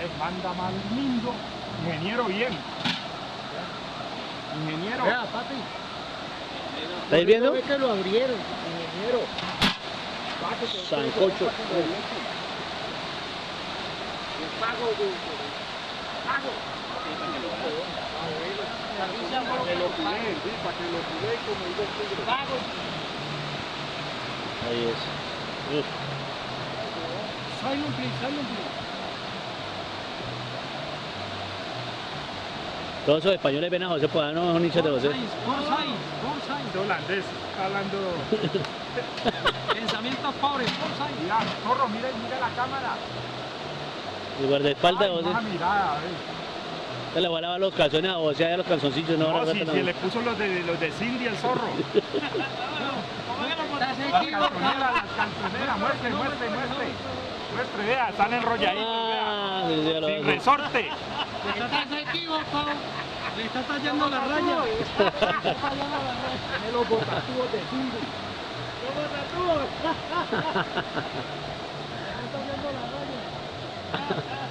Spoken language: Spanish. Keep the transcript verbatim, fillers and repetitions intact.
manda mal lindo. Ingeniero bien. Ingeniero. Vea, papi. ¿Estáis viendo? Ve que lo abrieron, ingeniero. Sancocho. Pago, pago. Para que lo pide, sí, para que lo pide como digo el tigre. Pago. Ahí es. Uf. Silent please, silent please. Todos esos españoles ven a José Podano, son hinchas de José. Es holandés, está hablando. Pensamientos pobres, Mira, zorro, mira, mira la cámara. El guardaespaldas de Ay, José. baja mirada, a ver. Se le va a lavar los calzones a José, allá los calzoncillos. No, No, ahora si, no. si le puso los de, los de Cindy el zorro. Las Estás calzoneras, las calzoneras, muestre, muestre, muestre. Muestre, vea, están enrolladitos, Ah, sí, sí, vea. lo Sin veo. resorte. Estás equivocado. Le está tallando la raya. Tiene los botatúos de Cindy. ¡Los botatúos! Le está tallando la raya.